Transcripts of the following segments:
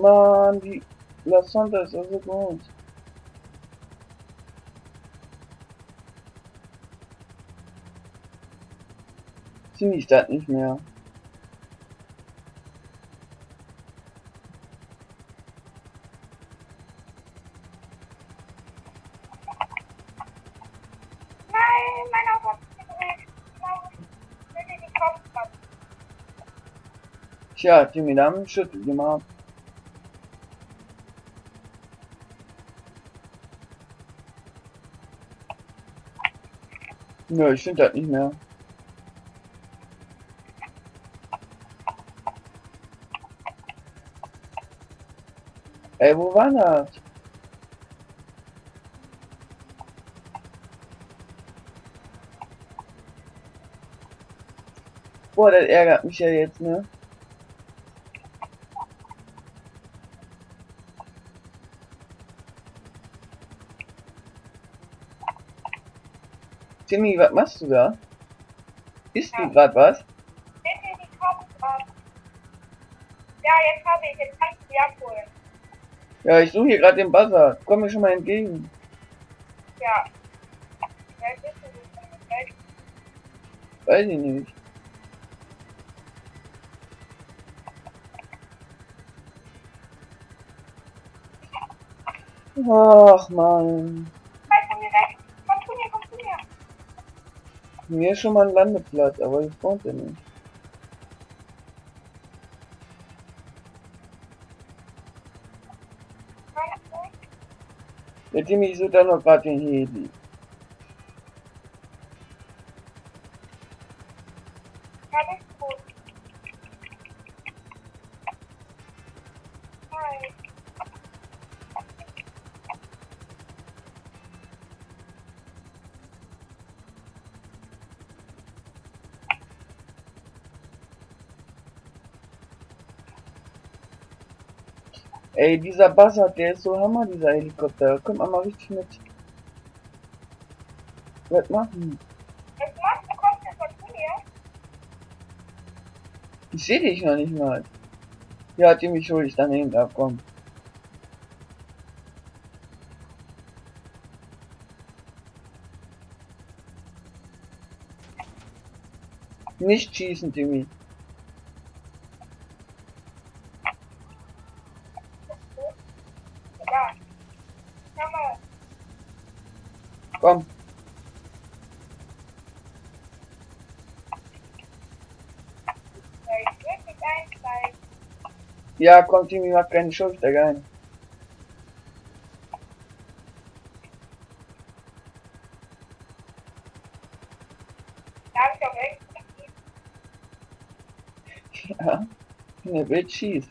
Mann, die La Sonda ist ja so gut. Ziemlich das nicht mehr. Nein, mein Auto hat sich gedreht. Ich will dir die Kopf ab. Tja, Timmy, dann schüttel die mal ab. Nö, ich finde das nicht mehr. Ey, wo war das? Boah, das ärgert mich ja jetzt, ne? Timmy, was machst du da? Isst du grad was? Will dir die Kopf ab. Ja, jetzt habe ich. Jetzt kannst du die abholen. Ja, ich suche hier gerade den Buzzer. Komm mir schon mal entgegen. Ja. Wer bist du denn? Weiß ich nicht. Ach man. Bleib von mir weg. Komm zu mir, komm zu mir. Mir ist schon mal ein Landeplatz, aber ich konnte nicht. Der Timmy sucht da noch gerade den Heli. Alles gut. Hi. Ey, dieser Buzzer, der ist so hammer, dieser Helikopter. Kommt mal richtig mit. Was machen? Was machst du? Kommst du von zu mir? Ich sehe dich noch nicht mal. Ja, Timmy, schuld ich dann hinten abkommen. Nicht schießen, Timmy. Ja. Schau mal. Komm. Ich würde dich einsteigen. Ja, komm, Timmy, mach keine Schuld, da rein. Da habe ich auch recht. Ja, der Bild schießt.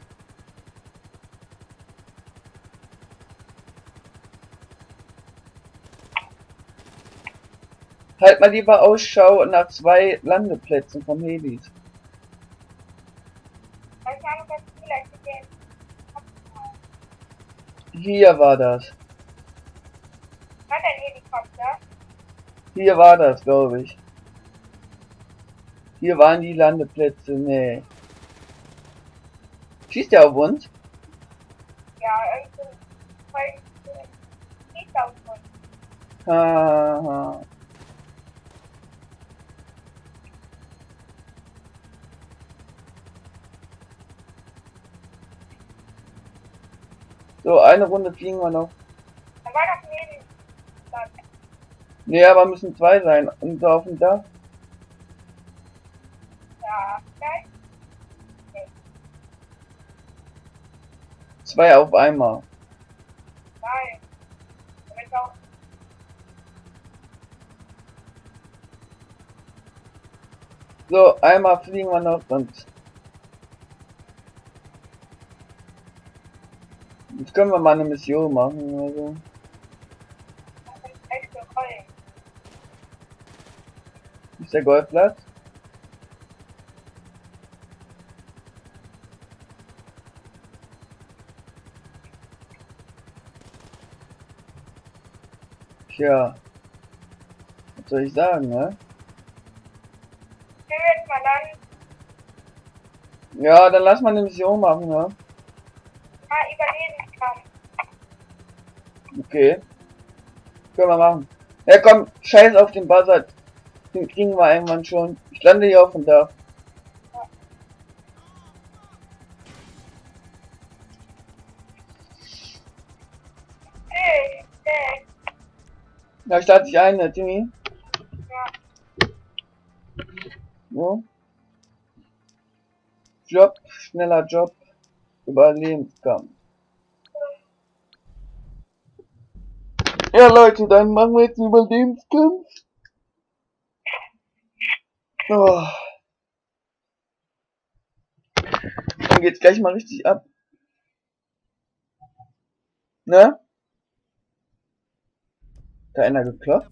Halt mal lieber Ausschau nach 2 Landeplätzen vom Helis. Ich habe das vielleicht gesehen. Hier war das. Hat ein Helikopter? Hier war das, glaube ich. Hier waren die Landeplätze. Nee. Schießt der auf uns? Ja, irgendwie voll nicht auf uns. Haha. So, eine Runde fliegen wir noch. Da war doch ein Helikopter. Nee, aber müssen 2 sein. Und so auf dem Dach. Ja, gleich. 2 auf einmal. Nein. Damit auch. So, einmal fliegen wir noch und jetzt können wir mal eine Mission machen oder so. Das ist echt so voll. Ist der Golfplatz? Tja. Was soll ich sagen, ne? Ich will jetzt mal dann. Ja, dann lass mal eine Mission machen, ne? Überlebenskampf. Okay. Können wir machen. Ja komm, scheiß auf den Buzzard. Den kriegen wir irgendwann schon. Ich lande hier auf dem Dach. Hey. Da starte ich ein, ne, Timmy. Ja. So. Job, schneller Job. Überlebenskampf. Ja Leute, dann machen wir jetzt einen Überlebenskampf. Oh. Dann geht's gleich mal richtig ab. Ne? Da einer geklopft?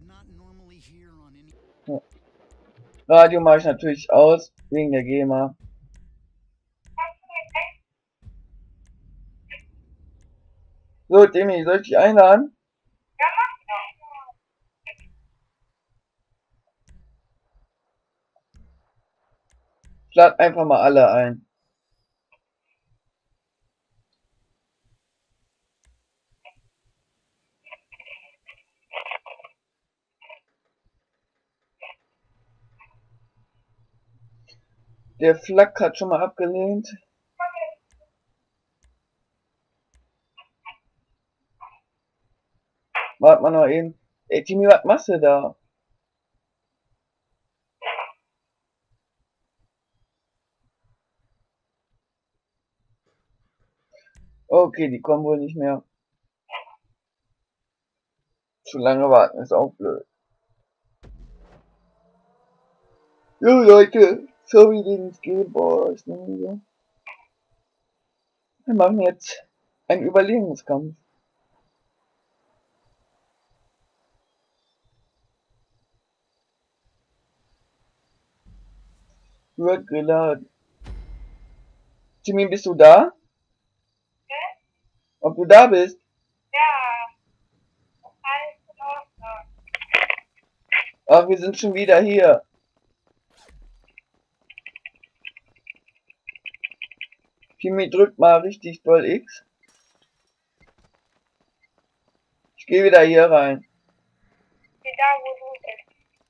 Ja. Radio mache ich natürlich aus, wegen der GEMA. So, Demi, soll ich dich einladen? Ja, mach doch. Ich lade einfach mal alle ein. Der Flak hat schon mal abgelehnt. Warte mal noch eben. Ey, Timmy, was machst du da? Okay, die kommen wohl nicht mehr. Zu lange warten ist auch blöd. Jo Leute, sorry wegen des Gameboys. Wir machen jetzt einen Überlebenskampf. Wird geladen. Timmy, bist du da? Ob du da bist? Ja. Alles in Ordnung. Ach, wir sind schon wieder hier. Timmy, drückt mal richtig doll X. Ich gehe wieder hier rein. Geh da, wo du bist.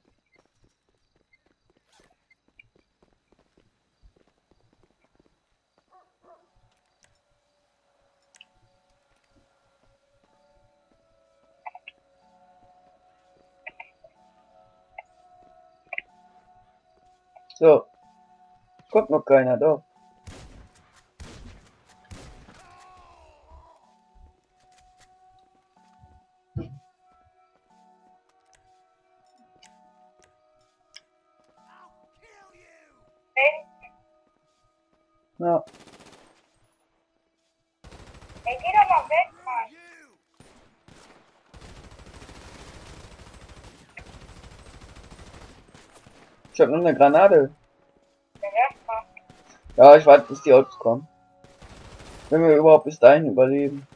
So. Kommt noch keiner, doch. Hey, Ja. geh doch mal weg, Mann. Ich hab noch eine Granate. Der Rest macht. Ja, ich warte, bis die Autos kommen. Wenn wir überhaupt bis dahin überleben.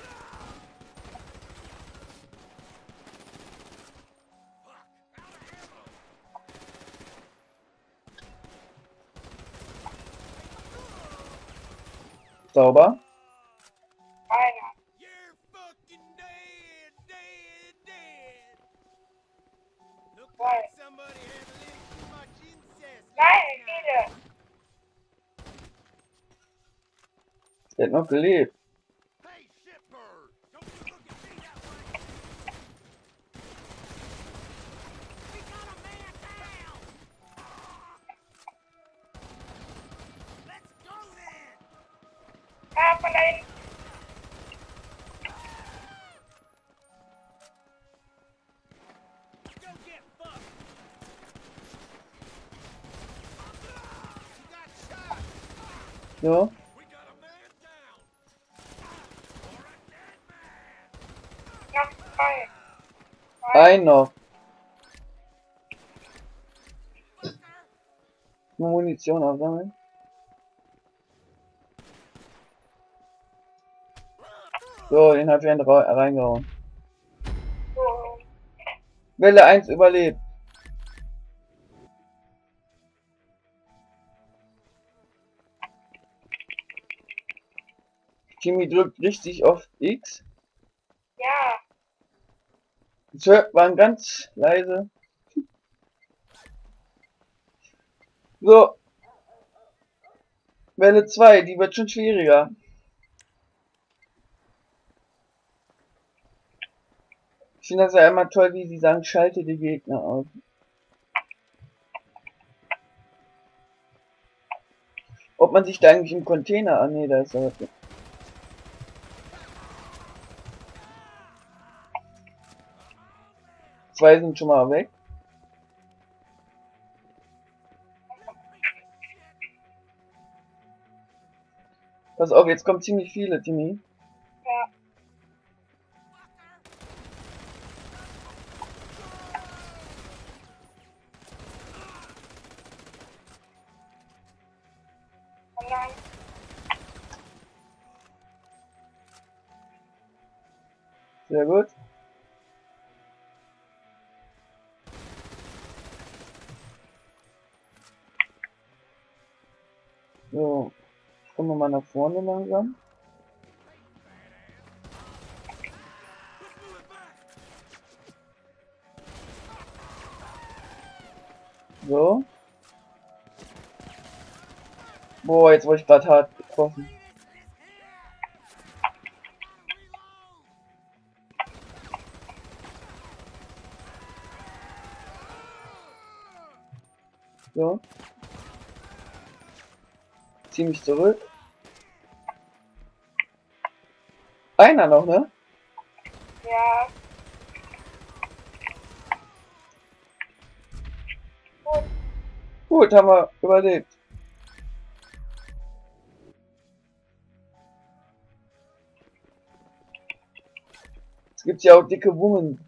Sauber. Einer. Zwei. Nein, wie viele? Der hat noch gelebt. Ah, von da hinten. So. Noch zwei. Ein noch. Nur Munition aufsammeln. So, den hat jemand reingehauen. So. Welle 1 überlebt. Timmy drückt richtig auf X. Ja. Das hört man ganz leise. So. Welle 2, die wird schon schwieriger. Ich finde das ja immer toll, wie sie sagen, schalte die Gegner aus. Ob man sich da eigentlich im Container... Ah, nee, da ist er. Zwei sind schon mal weg. Pass auf, jetzt kommen ziemlich viele, Timmy. Ja. Und dann. Sehr gut. So, kommen wir mal nach vorne langsam. So. Boah, jetzt wurde ich gerade hart getroffen. So. Zieh mich zurück. Einer noch, ne? Ja. Gut. Gut, haben wir überlebt. Es gibt ja auch dicke Wungen.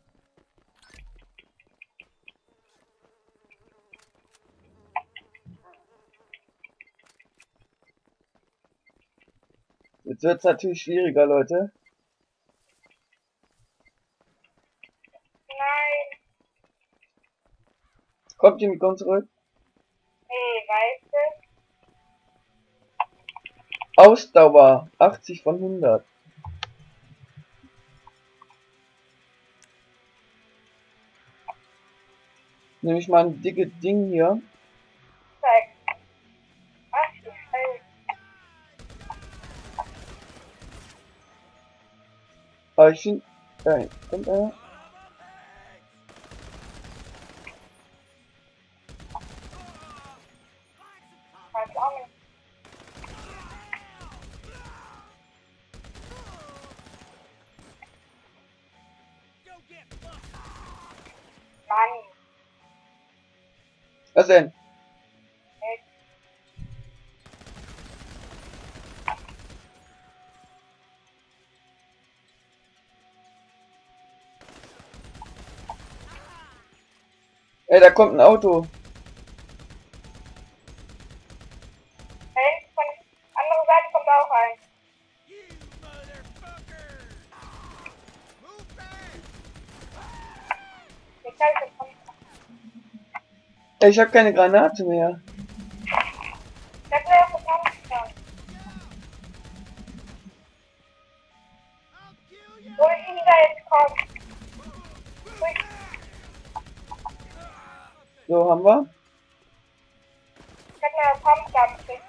Jetzt wird es natürlich schwieriger, Leute. Nein. Kommt ihr mit uns zurück? Nee, weißt du? Ausdauer 80 von 100. Nehme ich mal ein dickes Ding hier. Zeig. Ach, du Scheiße. Aber ich finde... Kommt einer? Weiß auch nicht. Mann. Was denn? Echt. Ey, da kommt ein Auto. Da hinten von andere Seite kommt auch ein. Die Kälte kommt. Ey, ich habe keine Granate mehr. Ich hab mir auch getan. Wo ich ihn da jetzt komme. So, haben wir. Ich hab mir eine Pumpgun gekriegt.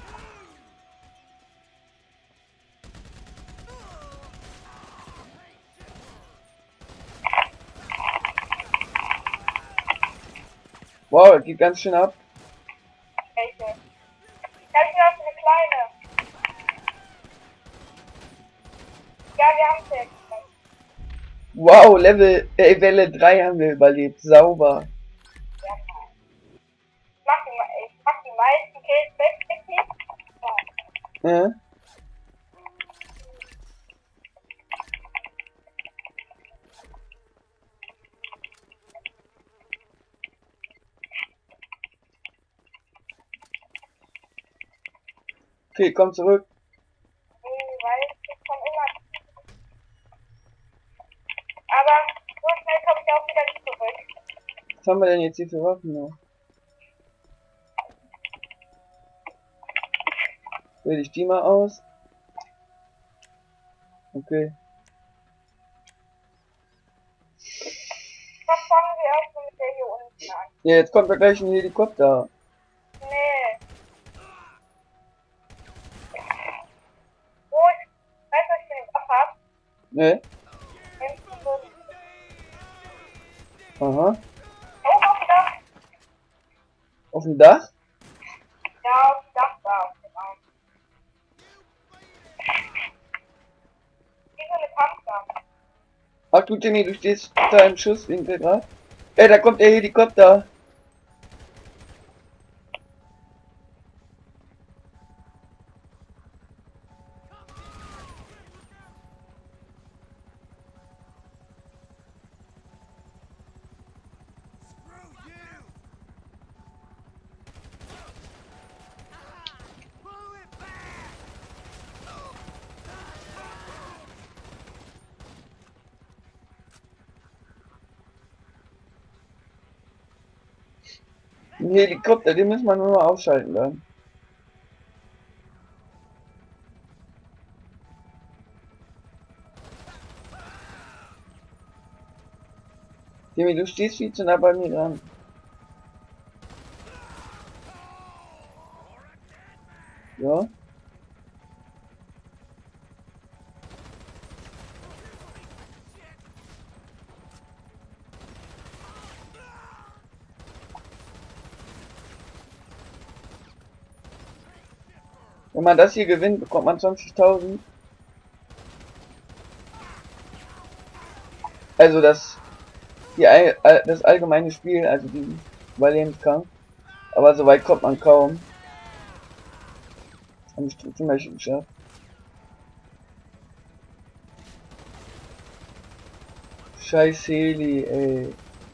Wow, das geht ganz schön ab. Welche? Ich hab mir auch so eine kleine. Ja, wir haben sie jetzt. Wow, Welle 3 haben wir überlebt. Sauber. Ja, nein. Ich mach die meisten Kills weg, ja. Ja. Okay, komm zurück. Weil ich schon immer. Aber so schnell komme ich auch wieder nicht zurück. Was haben wir denn jetzt hier für Waffen noch? Wähle ich die mal aus. Okay. Dann fangen wir erstmal mit der hier unten an. Ja, jetzt kommt da gleich ein Helikopter. Nee. Wo ich, weißt du, was ich für den Kopf hab? Ne? Nimmst du so, Aha. oh, auf dem Dach. Auf dem Dach? Ja, auf dem Dach da, auf dem Arm. Wie so eine Panzer. Ach du Timmy, du stehst da im Schusswinkel gerade. Da kommt der Helikopter. Ein Helikopter, den müssen wir nur noch ausschalten dann. Timmy, du stehst viel zu nah bei mir dran. Ja. Wenn man das hier gewinnt, bekommt man 20.000. Also das allgemeine Spiel, also die Überlebenskampf. Aber so weit kommt man kaum. Hab ich zum Beispiel geschafft. Scheiß Heli, ey.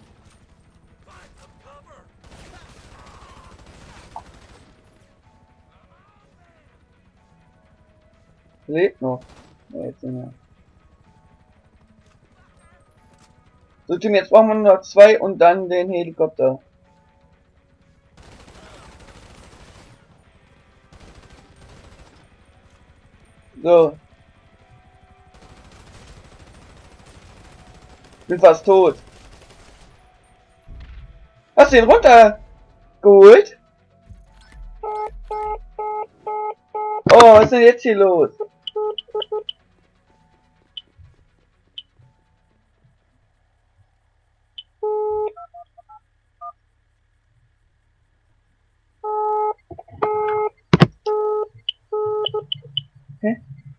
Lebt noch. Ja, jetzt nicht mehr. So Tim, jetzt brauchen wir nur noch 2 und dann den Helikopter. So. Bin fast tot. Hast du ihn runtergeholt? Oh, was ist denn jetzt hier los? Hä?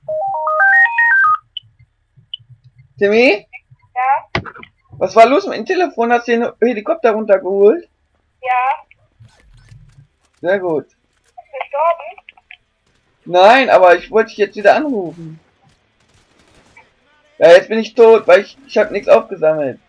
Timmy? Ja, Was war los mit dem Telefon? Hast du den Helikopter runtergeholt? ja, Sehr gut. ist gestorben. Nein, aber ich wollte dich jetzt wieder anrufen. Ja, jetzt bin ich tot, weil ich habe nichts aufgesammelt.